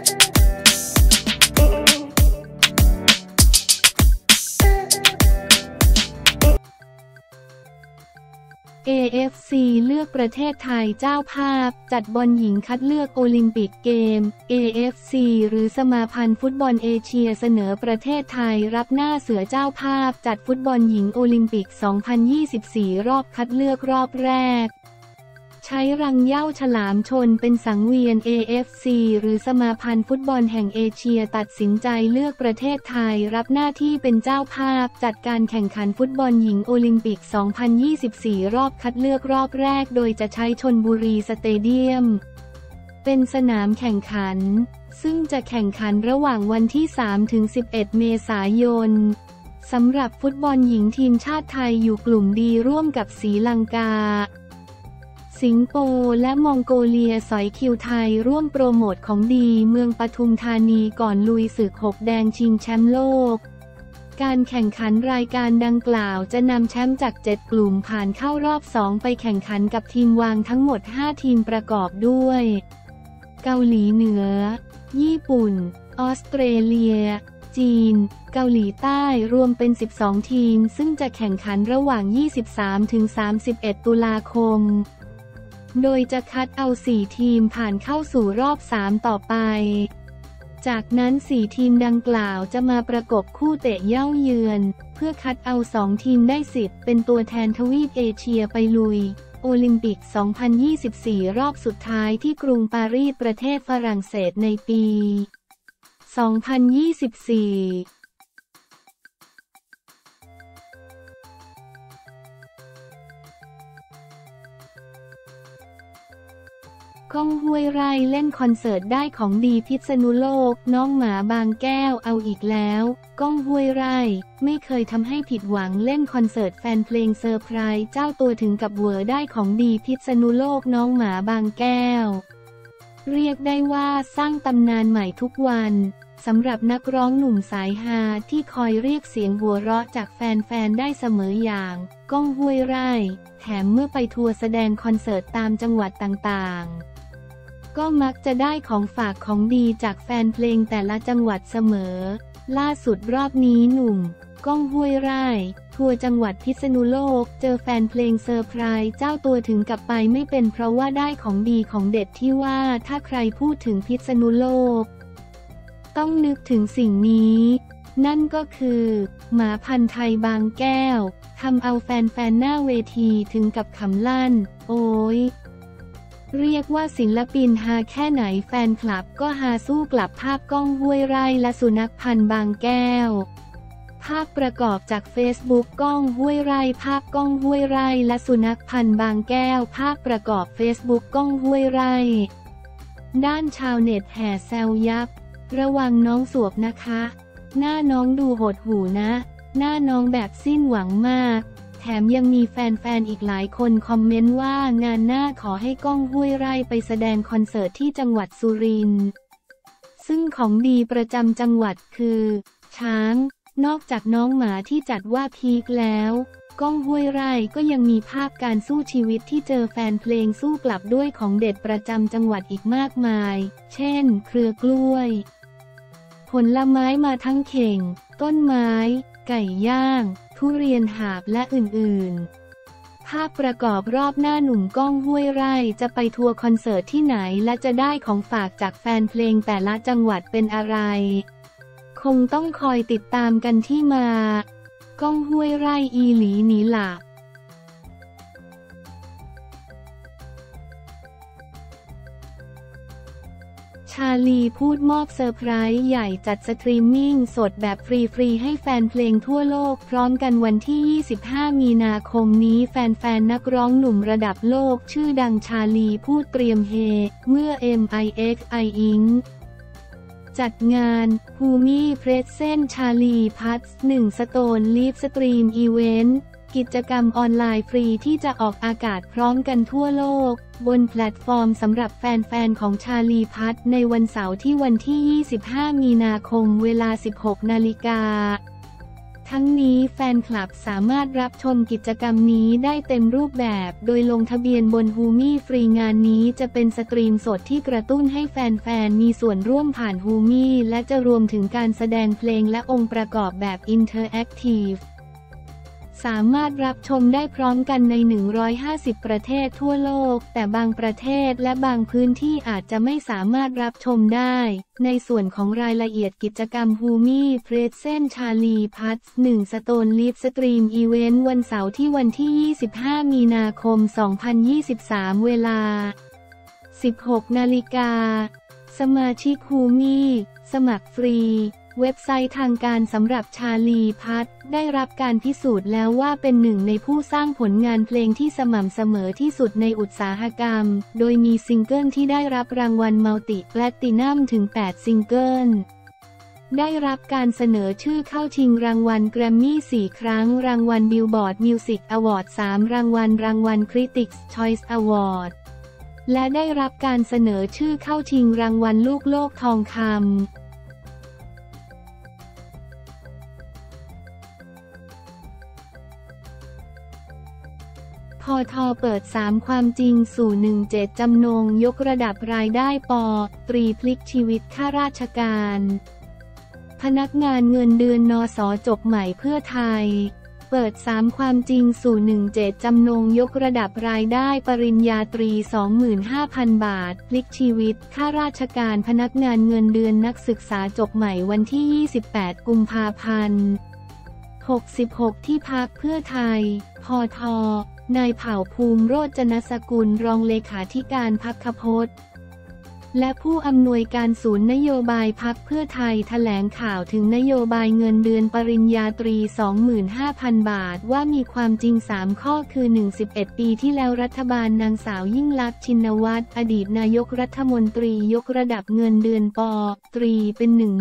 AFC เลือกประเทศไทยเจ้าภาพจัดบอลหญิงคัดเลือกโอลิมปิกเกม AFC หรือสมาพันธ์ฟุตบอลเอเชียเสนอประเทศไทยรับหน้าเสือเจ้าภาพจัดฟุตบอลหญิงโอลิมปิก 2024 รอบคัดเลือกรอบแรกใช้รังเหย้าฉลามชนเป็นสังเวียน AFC หรือสมาพันธ์ฟุตบอลแห่งเอเชียตัดสินใจเลือกประเทศไทยรับหน้าที่เป็นเจ้าภาพจัดการแข่งขันฟุตบอลหญิงโอลิมปิก 2024 รอบคัดเลือกรอบแรกโดยจะใช้ชลบุรีสเตเดียมเป็นสนามแข่งขันซึ่งจะแข่งขันระหว่างวันที่ 3-11 เมษายนสำหรับฟุตบอลหญิงทีมชาติไทยอยู่กลุ่มดีร่วมกับศรีลังกาสิงคโปร์และมองโกเลียสอยคิวไทยร่วมโปรโมทของดีเมืองปทุมธานีก่อนลุยศึก6แดงชิงแชมป์โลกการแข่งขันรายการดังกล่าวจะนำแชมป์จาก7กลุ่มผ่านเข้ารอบ2ไปแข่งขันกับทีมวางทั้งหมด5ทีมประกอบด้วยเกาหลีเหนือญี่ปุ่นออสเตรเลียจีนเกาหลีใต้รวมเป็น12ทีมซึ่งจะแข่งขันระหว่าง 23-31 ตุลาคมโดยจะคัดเอา4ทีมผ่านเข้าสู่รอบ3ต่อไปจากนั้น4ทีมดังกล่าวจะมาประกบคู่เตะเย่าเยือนเพื่อคัดเอา2ทีมได้สิทธิ์เป็นตัวแทนทวีปเอเชียไปลุยโอลิมปิก 2024 รอบสุดท้ายที่กรุงปารีสประเทศฝรั่งเศสในปี 2024ก้องห้วยไร่เล่นคอนเสิร์ตได้ของดีพิษณุโลกน้องหมาบางแก้วเอาอีกแล้วก้องห้วยไร่ไม่เคยทำให้ผิดหวังเล่นคอนเสิร์ตแฟนเพลงเซอร์ไพรส์เจ้าตัวถึงกับเหวอได้ของดีพิษณุโลกน้องหมาบางแก้วเรียกได้ว่าสร้างตำนานใหม่ทุกวันสำหรับนักร้องหนุ่มสายฮาที่คอยเรียกเสียงหัวเราะจากแฟนๆได้เสมออย่างก้องห้วยไร่แถมเมื่อไปทัวร์แสดงคอนเสิร์ตตามจังหวัดต่างๆก็มักจะได้ของฝากของดีจากแฟนเพลงแต่ละจังหวัดเสมอล่าสุดรอบนี้หนุ่มก้องห้วยไร่ทัวร์จังหวัดพิษณุโลกเจอแฟนเพลงเซอร์ไพรส์เจ้าตัวถึงกับไปไม่เป็นเพราะว่าได้ของดีของเด็ดที่ว่าถ้าใครพูดถึงพิษณุโลกต้องนึกถึงสิ่งนี้นั่นก็คือหมาพันธุ์ไทยบางแก้วทำเอาแฟนๆหน้าเวทีถึงกับขำลั่นโอ้ยเรียกว่าศิลปินฮาแค่ไหนแฟนคลับก็ฮาสู้กลับภาพก้องห้วยไร่และสุนัขพันธุ์บางแก้วภาพประกอบจากเฟซบุ๊กก้องห้วยไร่ภาพก้องห้วยไร่และสุนัขพันธุ์บางแก้วภาพประกอบเฟซบุ๊กก้องห้วยไร่ด้านชาวเน็ตแห่แซวยับระวังน้องสวบนะคะหน้าน้องดูโหดหู่นะหน้าน้องแบบสิ้นหวังมากแถมยังมีแฟนๆอีกหลายคนคอมเมนต์ว่างานหน้าขอให้ก้องห้วยไร่ไปแสดงคอนเสิร์ตที่จังหวัดสุรินทร์ซึ่งของดีประจำจังหวัดคือช้างนอกจากน้องหมาที่จัดว่าพีคแล้วก้องห้วยไร่ก็ยังมีภาพการสู้ชีวิตที่เจอแฟนเพลงสู้กลับด้วยของเด็ดประจำจังหวัดอีกมากมายเช่นเครือกล้วยผลไม้มาทั้งเข่งต้นไม้ไก่ย่างทุเรียนหาบและอื่นๆภาพประกอบรอบหน้าหนุ่มก้องห้วยไร่จะไปทัวร์คอนเสิร์ตที่ไหนและจะได้ของฝากจากแฟนเพลงแต่ละจังหวัดเป็นอะไรคงต้องคอยติดตามกันที่มาก้องห้วยไร่อีหลีหนีหลับชาลีพูดมอบเซอร์ไพรส์ใหญ่จัดสตรีมมิ่งสดแบบฟรีๆให้แฟนเพลงทั่วโลกพร้อมกันวันที่ 25 มีนาคมนี้แฟนๆนักร้องหนุ่มระดับโลกชื่อดังชาลีพูดเตรียมเฮเมื่อ MIXI Inc. จัดงานฮูมี่เพรสเซนชาลีพัท1 สโตนลีฟสตรีมอีเวนต์กิจกรรมออนไลน์ฟรีที่จะออกอากาศพร้อมกันทั่วโลกบนแพลตฟอร์มสำหรับแฟนๆของชาลีพัทในวันเสาร์ที่วันที่ 25 มีนาคมเวลา 16 นาฬิกาทั้งนี้แฟนคลับสามารถรับชมกิจกรรมนี้ได้เต็มรูปแบบโดยลงทะเบียนบนฮูมี่ฟรีงานนี้จะเป็นสตรีมสดที่กระตุ้นให้แฟนๆมีส่วนร่วมผ่านฮูมี่และจะรวมถึงการแสดงเพลงและองค์ประกอบแบบอินเทอร์แอคทีฟสามารถรับชมได้พร้อมกันใน150ประเทศทั่วโลกแต่บางประเทศและบางพื้นที่อาจจะไม่สามารถรับชมได้ในส่วนของรายละเอียดกิจกรรมฮูมี่เพรสเซนชาลีพัท1สโตนลิฟสตรีมอีเวนต์วันเสาร์ที่วันที่25มีนาคม2023เวลา 16 นาฬิกาสมาชิกฮูมี่สมัครฟรีเว็บไซต์ทางการสำหรับชาลีพัทได้รับการพิสูจน์แล้วว่าเป็นหนึ่งในผู้สร้างผลงานเพลงที่สม่ำเสมอที่สุดในอุตสาหกรรมโดยมีซิงเกิลที่ได้รับรางวัลมัลติแพลตินัมถึง8ซิงเกิลได้รับการเสนอชื่อเข้าชิงรางวัลแกรมมี่4ครั้งรางวัลบิลบอร์ดมิวสิกอวอร์ด3รางวัลคริติกส์ชอยส์อวอร์ดและได้รับการเสนอชื่อเข้าชิงรางวัลลูกโลกทองคำพท.เปิด3ความจริงสู่17จำนงยกระดับรายได้ป.ตรีพลิกชีวิตข้าราชการพนักงานเงินเดือนนส.จบใหม่เพื่อไทยเปิด3ความจริงสู่17จำนงยกระดับรายได้ปริญญาตรี 25,000 บาทพลิกชีวิตข้าราชการพนักงานเงินเดือนนักศึกษาจบใหม่วันที่28กุมภาพันธ์66ที่พรรคเพื่อไทยพท.นายเผ่าภูมิโรจนสกุลรองเลขาธิการพรรคพจน์และผู้อำนวยการศูนย์นโยบายพรรคเพื่อไทยแถลงข่าวถึงนโยบายเงินเดือนปริญญาตรี 25,000 บาทว่ามีความจริง3ข้อคือ11ปีที่แล้วรัฐบาลนางสาวยิ่งลักษณ์ชินวัตรอดีตนายกรัฐมนตรียกระดับเงินเดือนป.ตรีเป็น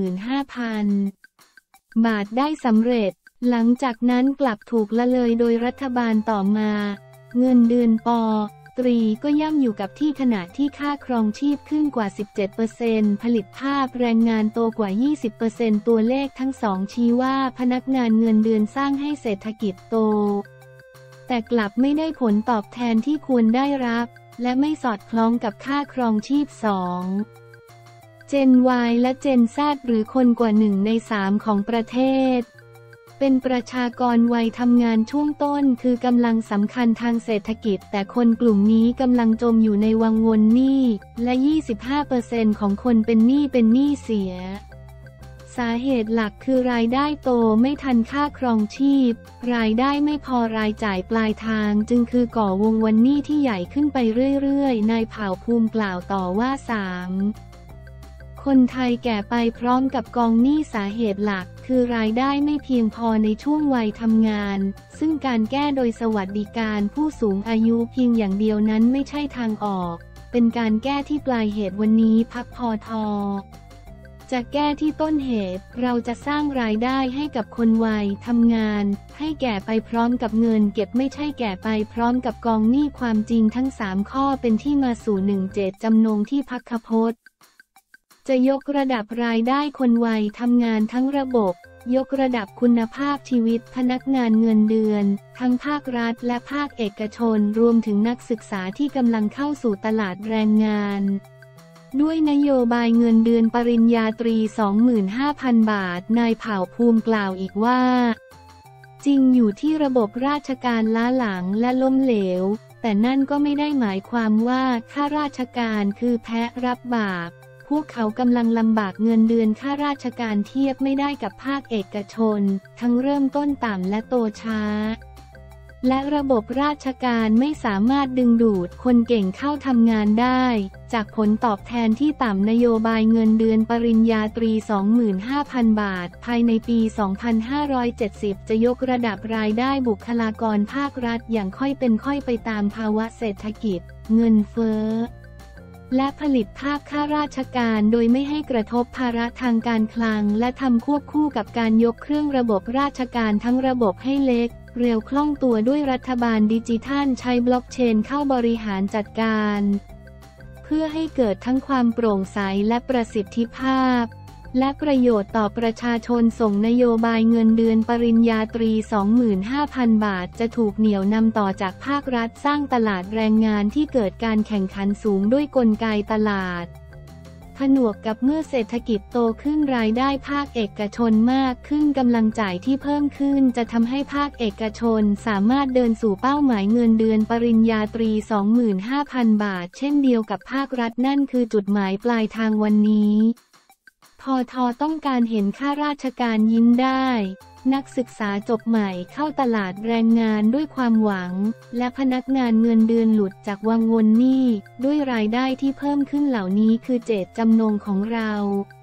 15,000 บาทได้สำเร็จหลังจากนั้นกลับถูกละเลยโดยรัฐบาลต่อมาเงินเดือนป.ตรีก็ย่ำอยู่กับที่ขณะที่ค่าครองชีพขึ้นกว่า 17% ผลิตภาพแรงงานโตกว่า 20% ตัวเลขทั้งสองชี้ว่าพนักงานเงินเดือนสร้างให้เศรษฐกิจโตแต่กลับไม่ได้ผลตอบแทนที่ควรได้รับและไม่สอดคล้องกับค่าครองชีพ2 Gen Y และ Gen Z หรือคนกว่า1 ใน 3ของประเทศเป็นประชากรวัยทำงานช่วงต้นคือกำลังสำคัญทางเศรษฐกิจแต่คนกลุ่มนี้กำลังจมอยู่ในวังวนหนี้และ 25% ของคนเป็นหนี้เสียสาเหตุหลักคือรายได้โตไม่ทันค่าครองชีพรายได้ไม่พอรายจ่ายปลายทางจึงคือก่อวงวนหนี้ที่ใหญ่ขึ้นไปเรื่อยๆนายเผ่าภูมิกล่าวต่อว่าคนไทยแก่ไปพร้อมกับกองหนี้สาเหตุหลักคือรายได้ไม่เพียงพอในช่วงวัยทำงานซึ่งการแก้โดยสวัสดิการผู้สูงอายุเพียงอย่างเดียวนั้นไม่ใช่ทางออกเป็นการแก้ที่ปลายเหตุวันนี้พรรคพท.จะแก้ที่ต้นเหตุเราจะสร้างรายได้ให้กับคนวัยทำงานให้แก่ไปพร้อมกับเงินเก็บไม่ใช่แก่ไปพร้อมกับกองหนี้ความจริงทั้ง3ข้อเป็นที่มาสู่17จำนงที่พรรคพจน์จะยกระดับรายได้คนวัยทำงานทั้งระบบยกระดับคุณภาพชีวิตพนักงานเงินเดือนทั้งภาครัฐและภาคเอกชนรวมถึงนักศึกษาที่กำลังเข้าสู่ตลาดแรงงานด้วยนโยบายเงินเดือนปริญญาตรี 25,000 บาทนายเผ่าภูมิกล่าวอีกว่าจริงอยู่ที่ระบบราชการล้าหลังและล้มเหลวแต่นั่นก็ไม่ได้หมายความว่าข้าราชการคือแพะรับบาปพวกเขากำลังลำบากเงินเดือนข้าราชการเทียบไม่ได้กับภาคเอกชนทั้งเริ่มต้นต่ำและโตช้าและระบบราชการไม่สามารถดึงดูดคนเก่งเข้าทำงานได้จากผลตอบแทนที่ต่ำนโยบายเงินเดือนปริญญาตรี 25,000 บาทภายในปี 2570 จะยกระดับรายได้บุคลากรภาครัฐอย่างค่อยเป็นค่อยไปตามภาวะเศรษฐกิจเงินเฟ้อและผลิตภาพข้าราชการโดยไม่ให้กระทบภาระทางการคลังและทำควบคู่กับการยกเครื่องระบบราชการทั้งระบบให้เล็กเร็วคล่องตัวด้วยรัฐบาลดิจิทัลใช้บล็อกเชนเข้าบริหารจัดการเพื่อให้เกิดทั้งความโปร่งใสและประสิทธิภาพและประโยชน์ต่อประชาชนส่งนโยบายเงินเดือนปริญญาตรี 25,000 บาทจะถูกเหนี่ยวนำต่อจากภาครัฐสร้างตลาดแรงงานที่เกิดการแข่งขันสูงด้วยกลไกตลาดผนวกกับเมื่อเศรษฐกิจโตขึ้นรายได้ภาคเอกชนมากขึ้นกำลังจ่ายที่เพิ่มขึ้นจะทำให้ภาคเอกชนสามารถเดินสู่เป้าหมายเงินเดือนปริญญาตรี 25,000 บาทเช่นเดียวกับภาครัฐนั่นคือจุดหมายปลายทางวันนี้พท.ต้องการเห็นข้าราชการยิ้มได้นักศึกษาจบใหม่เข้าตลาดแรงงานด้วยความหวังและพนักงานเงินเดือนหลุดจากวังวนหนี้ด้วยรายได้ที่เพิ่มขึ้นเหล่านี้คือเจตจำนงของเรา